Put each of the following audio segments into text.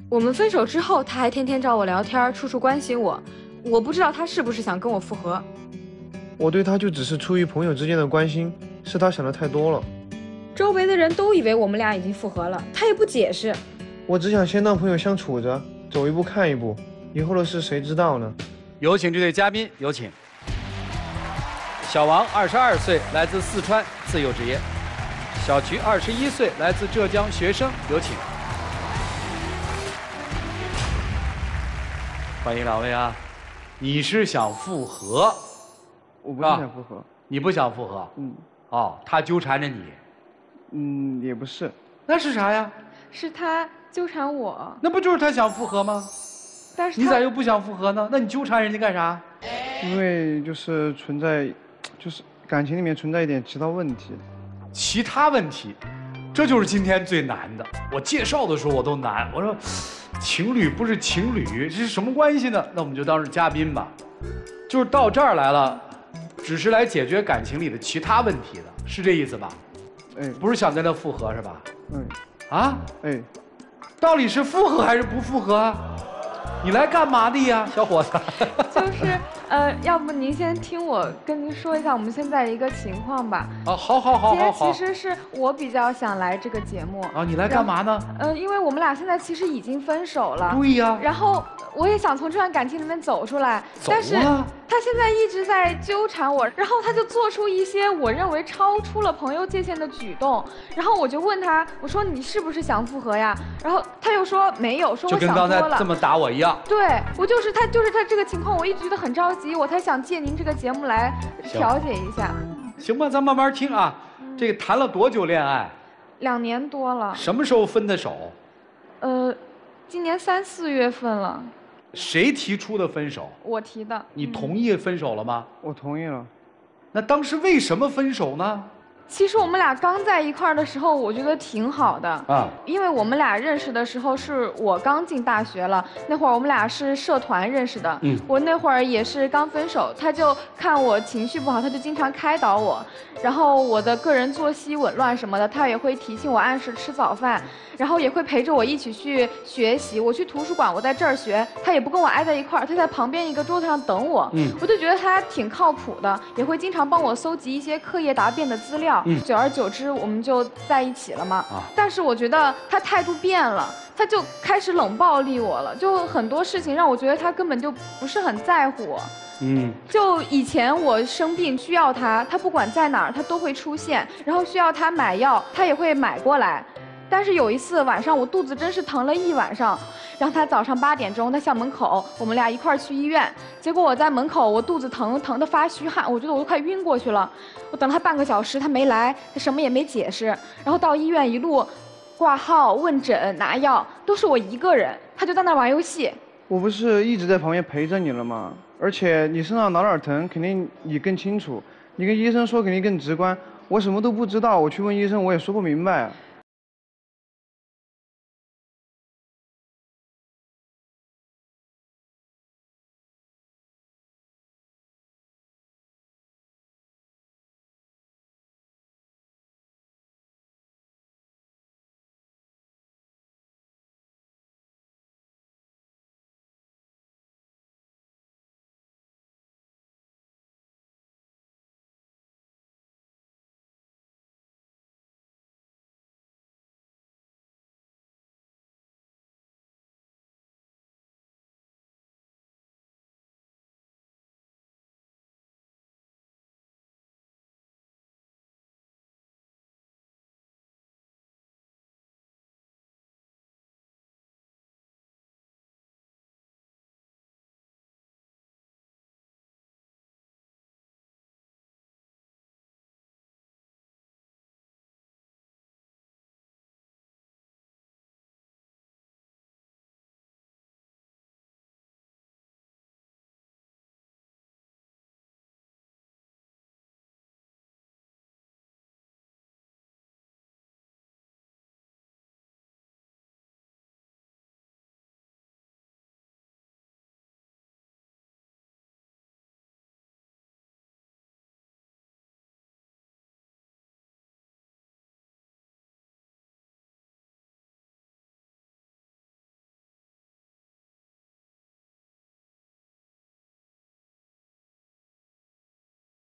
我们分手之后，他还天天找我聊天，处处关心我。我不知道他是不是想跟我复合。 我对他就只是出于朋友之间的关心，是他想的太多了。 周围的人都以为我们俩已经复合了，他也不解释。 我只想先当朋友相处着，走一步看一步，以后的事谁知道呢？ 有请这对嘉宾，有请。小王22岁，来自四川，自由职业；小瞿21岁，来自浙江，学生，有请。欢迎两位啊！你是想复合？ 我不是想复合。 你不想复合？哦，他纠缠着你。 也不是。 那是啥呀？ 是他纠缠我。 那不就是他想复合吗？ 但是你咋又不想复合呢？那你纠缠人家干啥？ 因为就是感情里面存在一点其他问题。 其他问题，这就是今天最难的。我介绍的时候我都难，我说情侣不是情侣，这是什么关系呢？那我们就当是嘉宾吧。就是到这儿来了，只是来解决感情里的其他问题的，是这意思吧？ 哎， 不是想跟他复合是吧？ 啊？ 到底是复合还是不复合啊？你来干嘛的呀，小伙子？ 就是要不您先听我跟您说一下我们现在的一个情况吧。 好。 今天其实是我比较想来这个节目。 你来干嘛呢？ 因为我们俩现在其实已经分手了。 对呀。 然后我也想从这段感情里面走出来，但是他现在一直在纠缠我，然后他就做出一些我认为超出了朋友界限的举动，然后我就问他，我说你是不是想复合呀？然后他又说没有，说我想多了。 就跟刚才这么打我一样。 对，他这个情况，我一直觉得很着急，我才想借您这个节目来调解一下。 行吧，咱慢慢听啊。这个谈了多久恋爱 ？2年多了。 什么时候分的手？ 今年3、4月份了。 谁提出的分手？ 我提的。 你同意分手了吗？ 我同意了。 那当时为什么分手呢？ 其实我们俩刚在一块儿的时候，我觉得挺好的啊，因为我们俩认识的时候是我刚进大学了，那会儿我们俩是社团认识的。我那会儿也是刚分手，他就看我情绪不好，他就经常开导我，然后我的个人作息紊乱什么的，他也会提醒我按时吃早饭，然后也会陪着我一起去学习。我去图书馆，我在这儿学，他也不跟我挨在一块儿，他在旁边一个桌子上等我。我就觉得他挺靠谱的，也会经常帮我搜集一些课业答辩的资料。久而久之，我们就在一起了嘛。但是我觉得他态度变了，他就开始冷暴力我了，就很多事情让我觉得他根本就不是很在乎我。就以前我生病需要他，他不管在哪儿他都会出现，然后需要他买药，他也会买过来。但是有一次晚上我肚子真是疼了一晚上，然后他早上8点钟在校门口，我们俩一块儿去医院。结果我在门口，我肚子疼得发虚汗，我觉得我都快晕过去了。我等了他半个小时，他没来，他什么也没解释。然后到医院一路挂号、问诊、拿药，都是我一个人，他就在那玩游戏。 我不是一直在旁边陪着你了吗？而且你身上哪儿疼，肯定你更清楚。你跟医生说肯定更直观。我什么都不知道，我去问医生我也说不明白。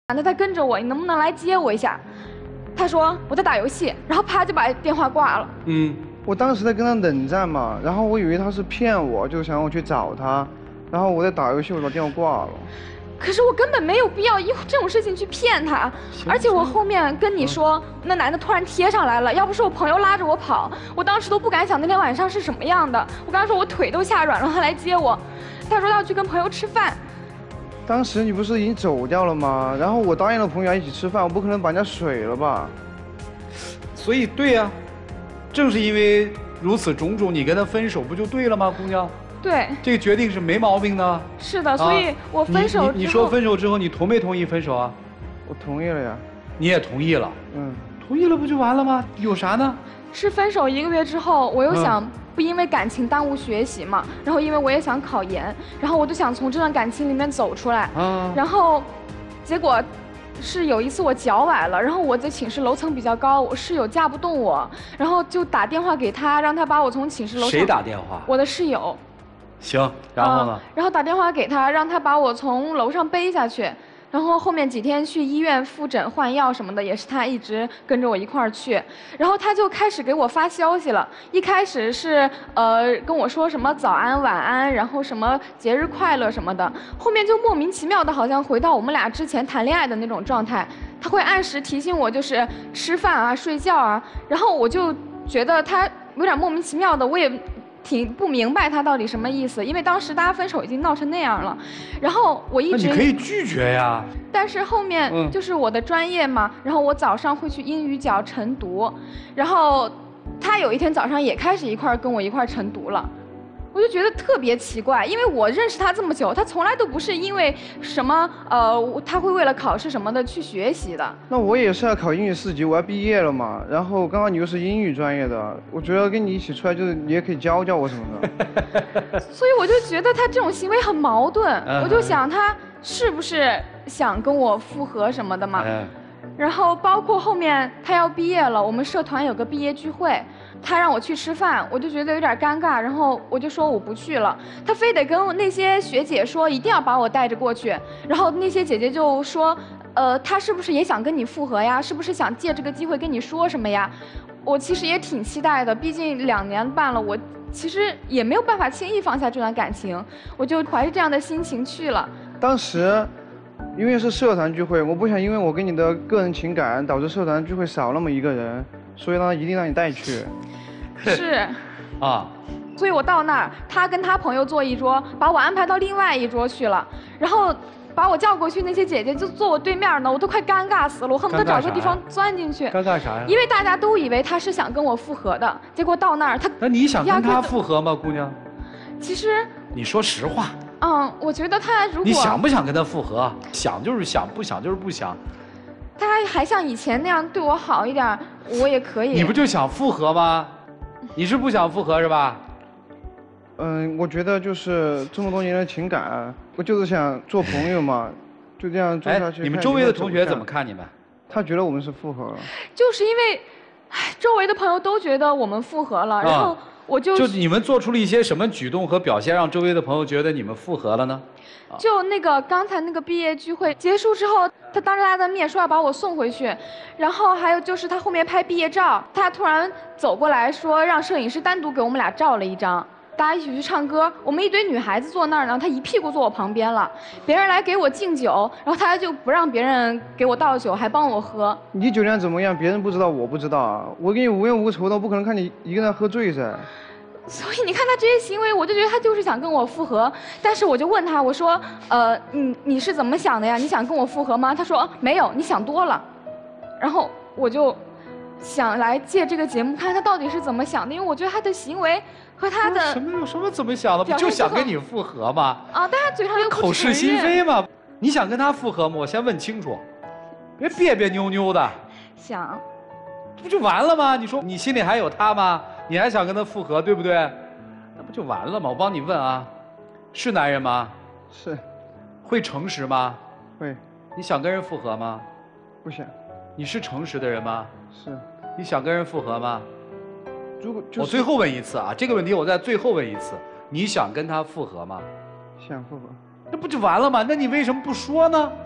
男的在跟着我，你能不能来接我一下？他说我在打游戏，然后啪就把电话挂了。 我当时在跟他冷战嘛，然后我以为他是骗我，就想让我去找他，然后我在打游戏，我把电话挂了。 可是我根本没有必要因为这种事情去骗他，而且我后面跟你说，那男的突然贴上来了，要不是我朋友拉着我跑，我当时都不敢想那天晚上是什么样的。我跟他说我腿都吓软了，他来接我，他说要去跟朋友吃饭。 当时你不是已经走掉了吗？然后我答应了朋友要一起吃饭，我不可能把人家水了吧？ 所以对呀，正是因为如此种种，你跟他分手不就对了吗，姑娘？ 对， 这个决定是没毛病的。 是的，所以我分手之后， 你说分手之后，你同没同意分手啊？ 我同意了呀。 你也同意了？同意了不就完了吗？有啥呢？ 是分手1个月之后，我又想不因为感情耽误学习嘛，然后因为我也想考研，然后我就想从这段感情里面走出来。然后，结果是有一次我脚崴了，然后我在寝室楼层比较高，我室友架不动我，然后就打电话给他，让他把我从寝室楼上。 谁打电话？ 我的室友。 行，然后呢？ 然后打电话给他，让他把我从楼上背下去。然后后面几天去医院复诊换药什么的，也是他一直跟着我一块儿去。然后他就开始给我发消息了，一开始是跟我说什么早安晚安，然后什么节日快乐什么的，后面就莫名其妙的好像回到我们俩之前谈恋爱的那种状态。他会按时提醒我就是吃饭啊睡觉啊，然后我就觉得他有点莫名其妙的，我也挺不明白他到底什么意思，因为当时大家分手已经闹成那样了，然后我一直。 那你可以拒绝呀。 但是后面就是我的专业嘛，然后我早上会去英语角晨读，然后他有一天早上也开始跟我一块晨读了。我就觉得特别奇怪，因为我认识他这么久，他从来都不是因为什么他会为了考试什么的去学习的。 那我也是要考英语4级，我要毕业了嘛。然后刚好你又是英语专业的，我觉得跟你一起出来就是你也可以教我什么的。 所以我就觉得他这种行为很矛盾，我就想他是不是想跟我复合什么的嘛。然后包括后面他要毕业了，我们社团有个毕业聚会。他让我去吃饭，我就觉得有点尴尬，然后我就说我不去了。他非得跟那些学姐说一定要把我带着过去，然后那些姐姐就说，他是不是也想跟你复合呀？是不是想借这个机会跟你说什么呀？我其实也挺期待的，毕竟2年半了，我其实也没有办法轻易放下这段感情，我就怀着这样的心情去了。 当时，因为是社团聚会，我不想因为我跟你的个人情感导致社团聚会少那么一个人，所以一定让你带去。 是，所以我到那儿，他跟他朋友坐一桌，把我安排到另外一桌去了，然后把我叫过去，那些姐姐就坐我对面呢，我都快尴尬死了，我恨不得找个地方钻进去。 尴尬啥呀？ 因为大家都以为他是想跟我复合的，结果到那儿他。 那你想跟他复合吗，姑娘？ 其实。 你说实话。 我觉得他如果。 你想不想跟他复合？想就是想，不想就是不想。 他还像以前那样对我好一点，我也可以。 你不就想复合吗？你是不想复合是吧？ 我觉得就是这么多年的情感，我就是想做朋友嘛，就这样做下去。 你们周围的同学怎么看你们？ 他觉得我们是复合了。 就是因为，周围的朋友都觉得我们复合了，然后我就你们做出了一些什么举动和表现，让周围的朋友觉得你们复合了呢？ 就那个刚才那个毕业聚会结束之后，他当着大家的面说要把我送回去，然后还有就是他后面拍毕业照，他突然走过来说让摄影师单独给我们俩照了一张，大家一起去唱歌，我们一堆女孩子坐那儿呢，他一屁股坐我旁边了，别人来给我敬酒，然后他就不让别人给我倒酒，还帮我喝。 你酒量怎么样？别人不知道，我不知道啊，我跟你无冤无仇的，不可能看你一个人喝醉噻。 所以你看他这些行为，我就觉得他就是想跟我复合。但是我就问他，我说，你是怎么想的呀？你想跟我复合吗？他说没有，你想多了。然后我就想来借这个节目看他到底是怎么想的，因为我觉得他的行为和他的什么怎么想的？不就想跟你复合吗？ 但他嘴上又口是心非嘛。你想跟他复合吗？我先问清楚，别别别扭扭的。 想， 这不就完了吗？你说你心里还有他吗？你还想跟他复合，对不对？那不就完了吗？我帮你问啊，是男人吗？ 是。 会诚实吗？ 会。 你想跟人复合吗？ 不想。 你是诚实的人吗？ 是。 你想跟人复合吗？ 如果我最后问一次啊，这个问题我再最后问一次，你想跟他复合吗？ 想复合。 那不就完了吗？那你为什么不说呢？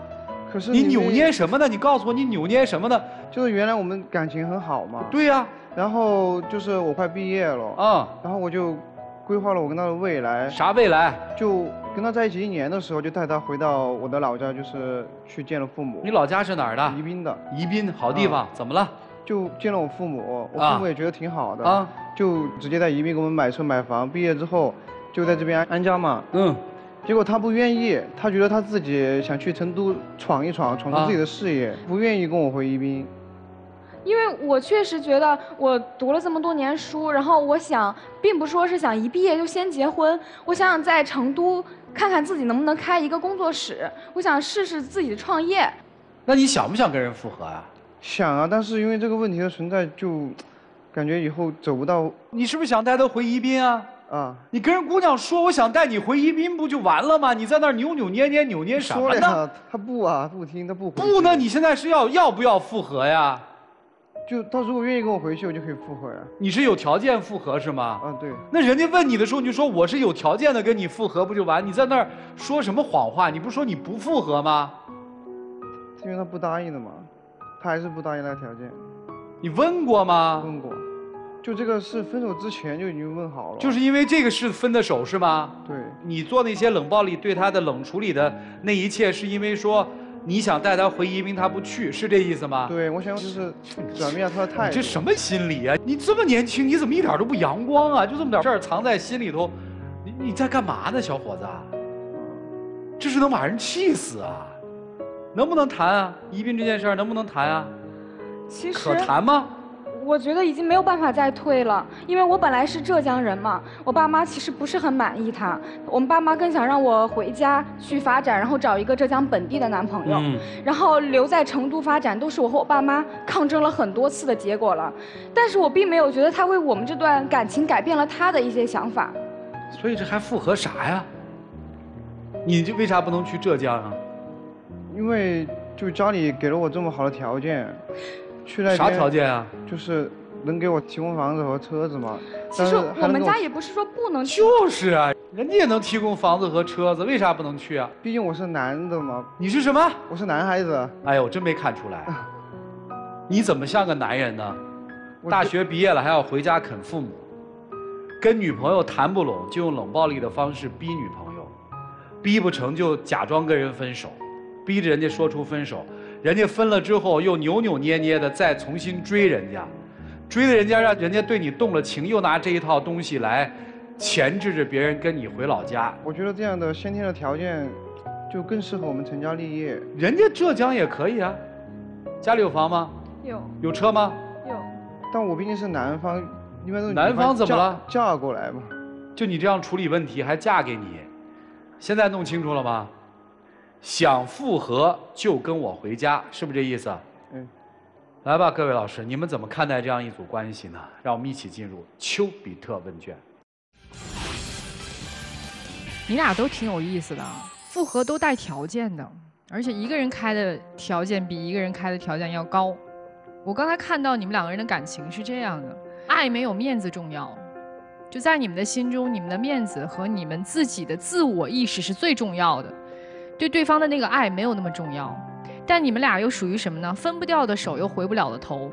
可是你扭捏什么呢？你告诉我，你扭捏什么呢？ 就是原来我们感情很好嘛。 对呀。 然后就是我快毕业了啊，然后我就规划了我跟他的未来。 啥未来？ 就跟他在一起1年的时候，就带他回到我的老家，就是去见了父母。 你老家是哪儿的？ 宜宾的。 宜宾好地方，怎么了？ 就见了我父母，我父母也觉得挺好的，就直接在宜宾给我们买车买房。毕业之后就在这边安家嘛。结果他不愿意，他觉得他自己想去成都闯一闯，闯出自己的事业，不愿意跟我回宜宾。 因为我确实觉得我读了这么多年书，然后我想，并不说是想一毕业就先结婚，我想在成都看看自己能不能开一个工作室，我想试试自己的创业。 那你想不想跟人复合啊？ 想啊，但是因为这个问题的存在，就感觉以后走不到。 你是不是想带他回宜宾啊？你跟人姑娘说我想带你回宜宾，不就完了吗？你在那儿扭扭捏捏扭捏什么呢？ 说了，他不啊，不听，他不回。 不呢？你现在是要不要复合呀？ 就他如果愿意跟我回去，我就可以复合呀。 你是有条件复合是吗？ 对。 那人家问你的时候，你就说我是有条件的跟你复合，不就完？你在那儿说什么谎话？你不是说你不复合吗？ 因为他不答应的嘛，他还是不答应那个条件。 你问过吗？ 问过，就这个是分手之前就已经问好了。 就是因为这个是分的手是吗？ 对。 你做那些冷暴力对他的冷处理的那一切，是因为说。你想带他回宜宾，他不去，是这意思吗？ 对，我想就是转变他的态度。 你这什么心理啊？你这么年轻，你怎么一点都不阳光啊？就这么点事儿藏在心里头，你在干嘛呢，小伙子？这是能把人气死啊！能不能谈啊？宜宾这件事儿能不能谈啊？ 其实可谈吗？ 我觉得已经没有办法再退了，因为我本来是浙江人嘛，我爸妈其实不是很满意他，我们爸妈更想让我回家去发展，然后找一个浙江本地的男朋友，然后留在成都发展，都是我和我爸妈抗争了很多次的结果了。但是我并没有觉得他为我们这段感情改变了他的一些想法。 所以这还复合啥呀？你这为啥不能去浙江啊？ 因为就家里给了我这么好的条件。去那边啥条件啊？ 就是能给我提供房子和车子嘛。 其实我们家也不是说不能去。 就是啊，人家也能提供房子和车子，为啥不能去啊？ 毕竟我是男的嘛。 你是什么？ 我是男孩子。 哎呦，真没看出来。你怎么像个男人呢？大学毕业了还要回家啃父母，跟女朋友谈不拢就用冷暴力的方式逼女朋友，逼不成就假装跟人分手，逼着人家说出分手。人家分了之后，又扭扭捏捏的再重新追人家，追的人家让人家对你动了情，又拿这一套东西来钳制着别人跟你回老家。 我觉得这样的先天的条件，就更适合我们成家立业。 人家浙江也可以啊，家里有房吗？ 有。 有车吗？ 有。 但我毕竟是男方，一般都是男方怎么了？ 嫁过来嘛。 就你这样处理问题，还嫁给你？现在弄清楚了吗？想复合就跟我回家，是不是这意思？来吧，各位老师，你们怎么看待这样一组关系呢？让我们一起进入丘比特问卷。 你俩都挺有意思的，复合都带条件的，而且一个人开的条件比一个人开的条件要高。我刚才看到你们两个人的感情是这样的，爱没有面子重要，就在你们的心中，你们的面子和你们自己的自我意识是最重要的。对对方的那个爱没有那么重要，但你们俩又属于什么呢？分不掉的手又回不了的头。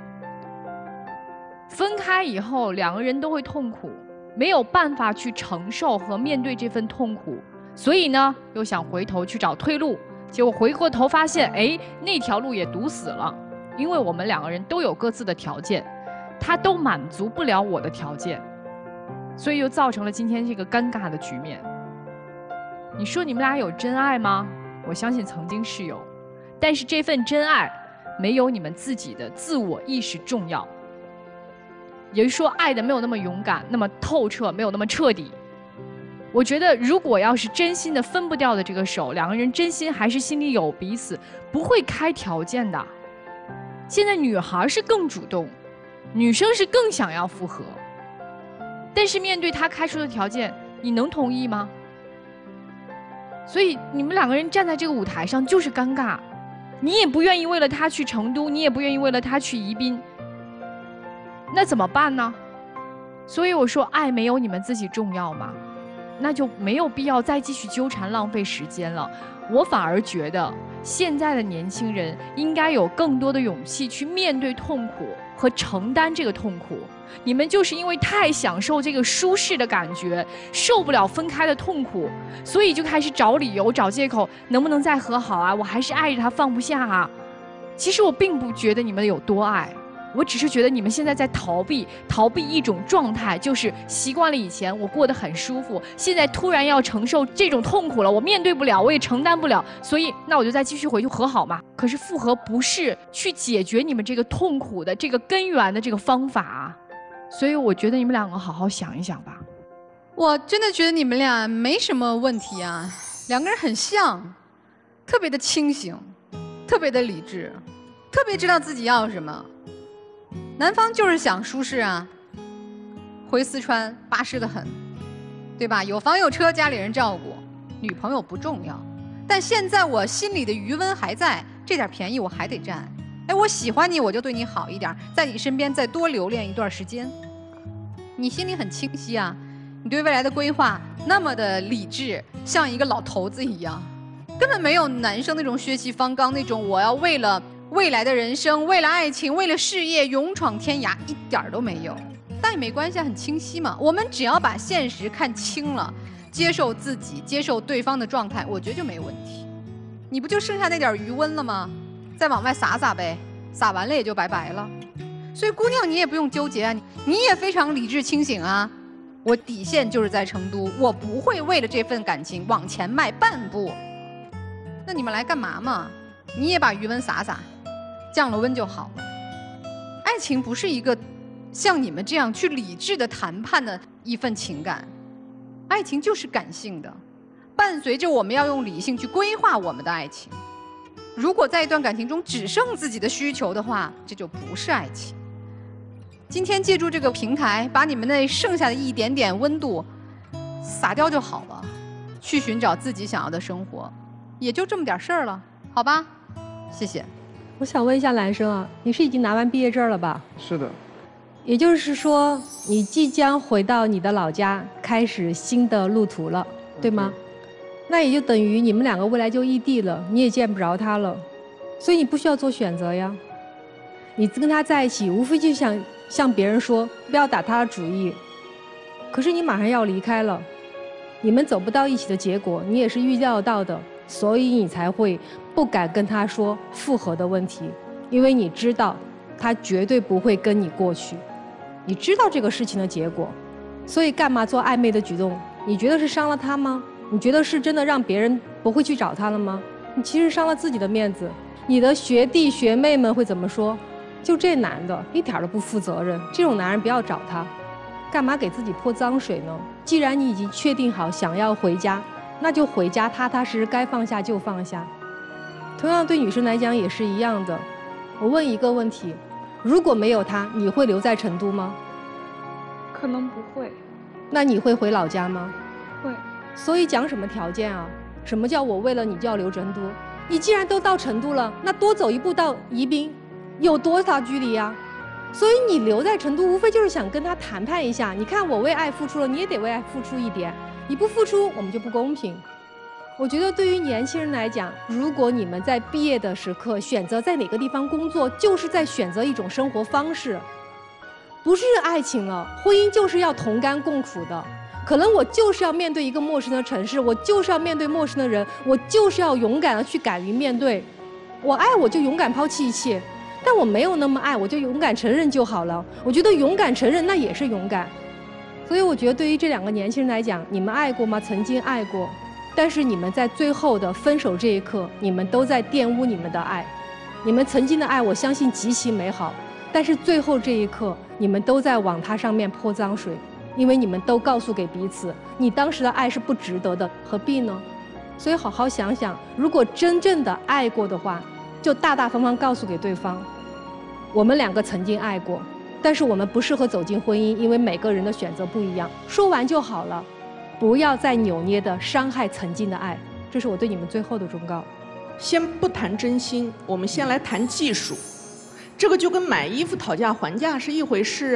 分开以后，两个人都会痛苦，没有办法去承受和面对这份痛苦，所以呢，又想回头去找退路，结果回过头发现，哎，那条路也堵死了，因为我们两个人都有各自的条件，他都满足不了我的条件，所以又造成了今天这个尴尬的局面。你说你们俩有真爱吗？我相信曾经是有，但是这份真爱没有你们自己的自我意识重要。也就是说，爱的没有那么勇敢，那么透彻，没有那么彻底。我觉得，如果要是真心的分不掉的这个手，两个人真心还是心里有彼此，不会开条件的。现在女孩是更主动，女生是更想要复合，但是面对他开出的条件，你能同意吗？所以你们两个人站在这个舞台上就是尴尬，你也不愿意为了他去成都，你也不愿意为了他去宜宾，那怎么办呢？所以我说，爱没有你们自己重要吗？ 那就没有必要再继续纠缠浪费时间了。我反而觉得现在的年轻人应该有更多的勇气去面对痛苦和承担这个痛苦。你们就是因为太享受这个舒适的感觉，受不了分开的痛苦，所以就开始找理由找借口，能不能再和好啊，我还是爱着他放不下啊。其实我并不觉得你们有多爱，我只是觉得你们现在在逃避一种状态，就是习惯了以前我过得很舒服，现在突然要承受这种痛苦了，我面对不了，我也承担不了，所以那我就再继续回去和好嘛。可是复合不是去解决你们这个痛苦的这个根源的这个方法啊，所以我觉得你们两个好好想一想吧。 我真的觉得你们俩没什么问题啊，两个人很像，特别的清醒，特别的理智，特别知道自己要什么。男方就是想舒适啊，回四川巴适得很，对吧？有房有车，家里人照顾，女朋友不重要，但现在我心里的余温还在，这点便宜我还得占。哎，我喜欢你，我就对你好一点，在你身边再多留恋一段时间。你心里很清晰啊，你对未来的规划那么的理智，像一个老头子一样，根本没有男生那种血气方刚那种我要为了未来的人生，为了爱情，为了事业勇闯天涯，一点儿都没有。但也没关系，很清晰嘛。我们只要把现实看清了，接受自己，接受对方的状态，我觉得就没问题。你不就剩下那点余温了吗？再往外撒撒呗，撒完了也就拜拜了。所以姑娘你也不用纠结啊，你也非常理智清醒啊。我底线就是在成都，我不会为了这份感情往前迈半步。那你们来干嘛嘛？你也把余温撒撒，降了温就好了。爱情不是一个像你们这样去理智的谈判的一份情感，爱情就是感性的，伴随着我们要用理性去规划我们的爱情。如果在一段感情中只剩自己的需求的话，这就不是爱情。今天借助这个平台，把你们那剩下的一点点温度撒掉就好了，去寻找自己想要的生活，也就这么点事儿了，好吧？谢谢。 我想问一下男生啊，你是已经拿完毕业证了吧？ 是的。 也就是说，你即将回到你的老家，开始新的路途了，对吗？那也就等于你们两个未来就异地了，你也见不着他了，所以你不需要做选择呀。你跟他在一起，无非就想向别人说不要打他的主意，可是你马上要离开了，你们走不到一起的结果，你也是预料到的，所以你才会不敢跟他说复合的问题，因为你知道他绝对不会跟你过去，你知道这个事情的结果，所以干嘛做暧昧的举动？你觉得是伤了他吗？你觉得是真的让别人不会去找他了吗？你其实伤了自己的面子，你的学弟学妹们会怎么说？就这男的一点都不负责任，这种男人不要找他，干嘛给自己泼脏水呢？既然你已经确定好想要回家，那就回家，踏踏实实该放下就放下。同样对女生来讲也是一样的。我问一个问题，如果没有他，你会留在成都吗？ 可能不会。 那你会回老家吗？ 会。 所以讲什么条件啊？什么叫我为了你就要留成都？你既然都到成都了，那多走一步到宜宾，有多大距离啊？所以你留在成都，无非就是想跟他谈判一下。你看我为爱付出了，你也得为爱付出一点。你不付出，我们就不公平。我觉得对于年轻人来讲，如果你们在毕业的时刻选择在哪个地方工作，就是在选择一种生活方式，不是爱情了。婚姻就是要同甘共苦的。可能我就是要面对一个陌生的城市，我就是要面对陌生的人，我就是要勇敢的去敢于面对。我爱我就勇敢抛弃一切，但我没有那么爱，我就勇敢承认就好了。我觉得勇敢承认那也是勇敢。所以我觉得对于这两个年轻人来讲，你们爱过吗？曾经爱过，但是你们在最后的分手这一刻，你们都在玷污你们的爱。你们曾经的爱我相信极其美好，但是最后这一刻你们都在往它上面泼脏水，因为你们都告诉给彼此，你当时的爱是不值得的，何必呢？所以好好想想，如果真正的爱过的话，就大大方方告诉给对方，我们两个曾经爱过，但是我们不适合走进婚姻，因为每个人的选择不一样，说完就好了，不要再扭捏的伤害曾经的爱，这是我对你们最后的忠告。 先不谈真心，我们先来谈技术。这个就跟买衣服讨价还价是一回事啊。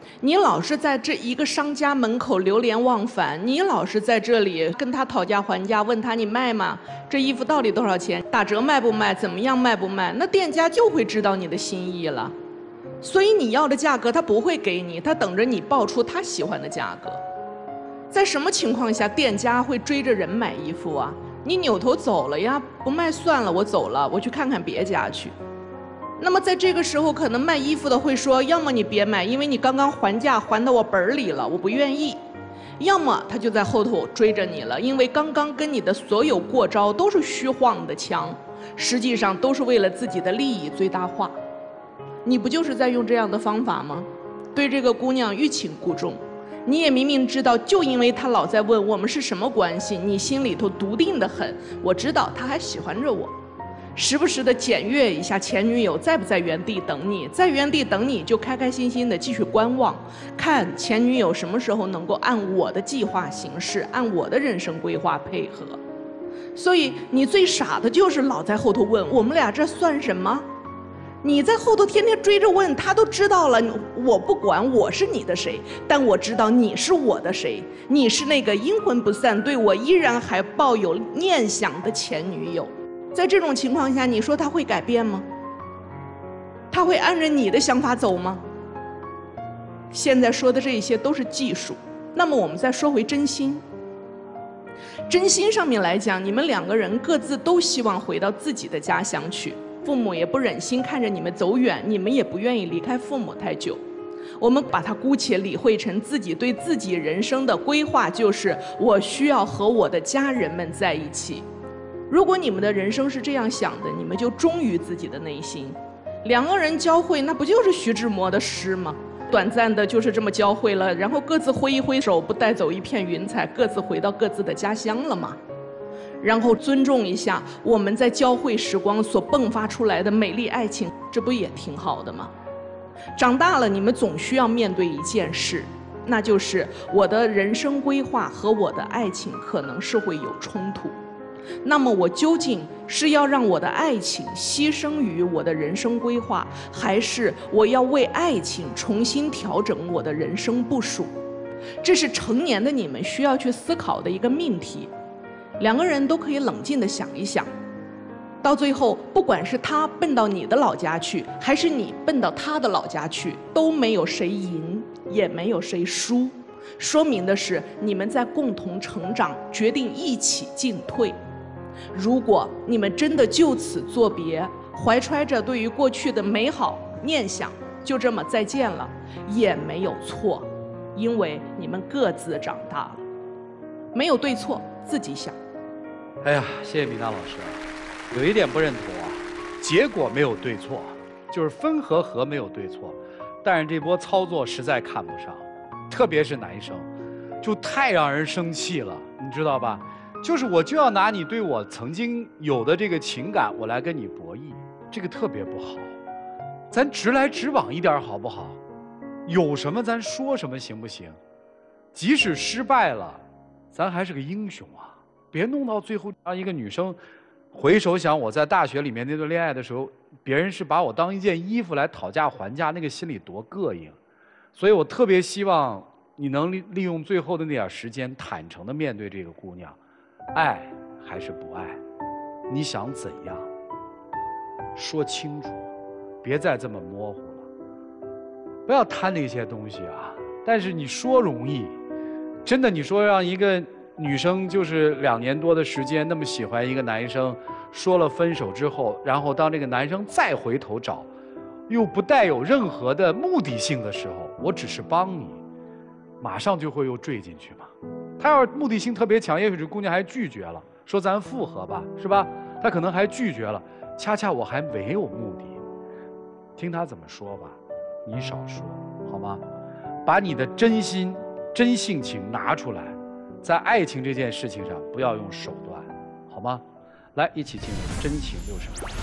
你老是在这一个商家门口流连忘返，你老是在这里跟他讨价还价，问他你卖吗？这衣服到底多少钱？打折卖不卖？怎么样卖不卖？那店家就会知道你的心意了。所以你要的价格他不会给你，他等着你报出他喜欢的价格。在什么情况下店家会追着人买衣服啊？你扭头走了呀，不卖算了，我走了，我去看看别家去。那么在这个时候，可能卖衣服的会说，要么你别买，因为你刚刚还价还到我本里了，我不愿意；要么他就在后头追着你了，因为刚刚跟你的所有过招都是虚晃的枪，实际上都是为了自己的利益最大化。你不就是在用这样的方法吗？对这个姑娘欲擒故纵，你也明明知道，就因为她老在问我们是什么关系，你心里头笃定得很。我知道她还喜欢着我，时不时的检阅一下前女友在不在原地等你，在原地等你就开开心心的继续观望，看前女友什么时候能够按我的计划行事，按我的人生规划配合。所以你最傻的就是老在后头问我们俩这算什么？你在后头天天追着问，他都知道了。我不管我是你的谁，但我知道你是我的谁。你是那个阴魂不散，对我依然还抱有念想的前女友。在这种情况下，你说他会改变吗？他会按着你的想法走吗？现在说的这些都是技术，那么我们再说回真心。真心上面来讲，你们两个人各自都希望回到自己的家乡去。父母也不忍心看着你们走远，你们也不愿意离开父母太久。我们把它姑且理会成自己对自己人生的规划，就是我需要和我的家人们在一起。如果你们的人生是这样想的，你们就忠于自己的内心。两个人交汇，那不就是徐志摩的诗吗？短暂的就是这么交汇了，然后各自挥一挥手，不带走一片云彩，各自回到各自的家乡了吗？然后尊重一下我们在交汇时光所迸发出来的美丽爱情，这不也挺好的吗？长大了，你们总需要面对一件事，那就是我的人生规划和我的爱情可能是会有冲突。那么我究竟是要让我的爱情牺牲于我的人生规划，还是我要为爱情重新调整我的人生部署？这是成年的你们需要去思考的一个命题。两个人都可以冷静地想一想，到最后，不管是他奔到你的老家去，还是你奔到他的老家去，都没有谁赢，也没有谁输，说明的是你们在共同成长，决定一起进退。如果你们真的就此作别，怀揣着对于过去的美好念想，就这么再见了，也没有错，因为你们各自长大了，没有对错，自己想。 哎呀，谢谢米娜老师。有一点不认同啊，结果没有对错，就是分和合没有对错，但是这波操作实在看不上，特别是男生，就太让人生气了，你知道吧？就是我就要拿你对我曾经有的这个情感，我来跟你博弈，这个特别不好。咱直来直往一点好不好？有什么咱说什么行不行？即使失败了，咱还是个英雄啊！别弄到最后让一个女生回首想我在大学里面那段恋爱的时候，别人是把我当一件衣服来讨价还价，那个心里多膈应。所以我特别希望你能利用最后的那点时间，坦诚地面对这个姑娘，爱还是不爱，你想怎样？说清楚，别再这么模糊了。不要贪那些东西啊！但是你说容易，真的，你说让一个女生就是2年多的时间那么喜欢一个男生，说了分手之后，然后当这个男生再回头找，又不带有任何的目的性的时候，我只是帮你，马上就会又坠进去嘛。他要是目的性特别强，也许这姑娘还拒绝了，说咱复合吧，是吧？他可能还拒绝了，恰恰我还没有目的，听他怎么说吧，你少说好吗？把你的真心、真性情拿出来。在爱情这件事情上，不要用手段，好吗？来，一起进入真情60秒。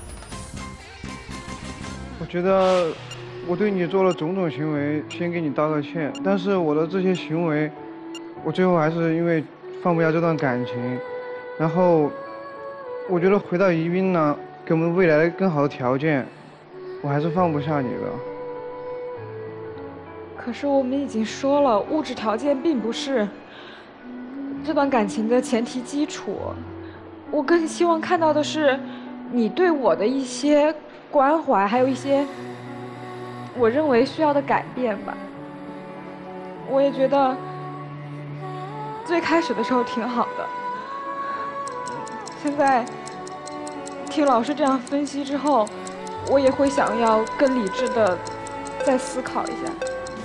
我觉得我对你做了种种行为，先给你道个歉。但是我的这些行为，我最后还是因为放不下这段感情，然后我觉得回到宜宾呢，给我们未来更好的条件，我还是放不下你的。 可是我们已经说了，物质条件并不是这段感情的前提基础。我更希望看到的是你对我的一些关怀，还有一些我认为需要的改变吧。我也觉得最开始的时候挺好的，现在听老师这样分析之后，我也会想要更理智的再思考一下。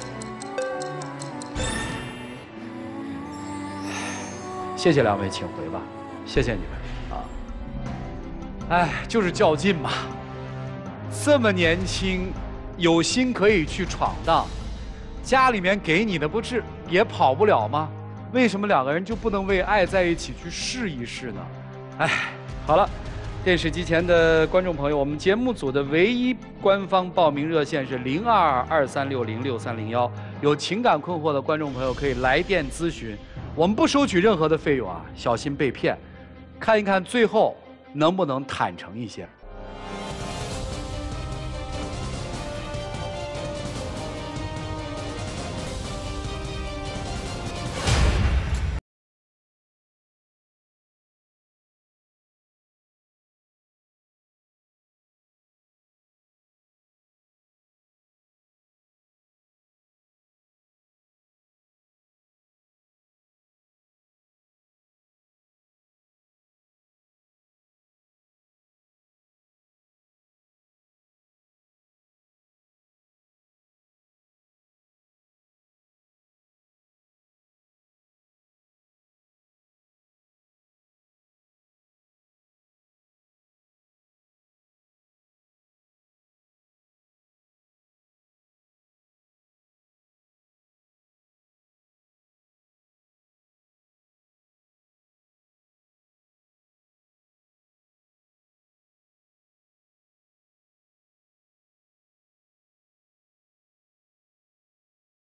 谢谢两位，请回吧。谢谢你们啊。哎，就是较劲嘛。这么年轻，有心可以去闯荡，家里面给你的不是也跑不了吗？为什么两个人就不能为爱在一起去试一试呢？哎，好了。电视机前的观众朋友，我们节目组的唯一官方报名热线是0223606301，有情感困惑的观众朋友可以来电咨询，我们不收取任何的费用啊，小心被骗，看一看最后能不能坦诚一些。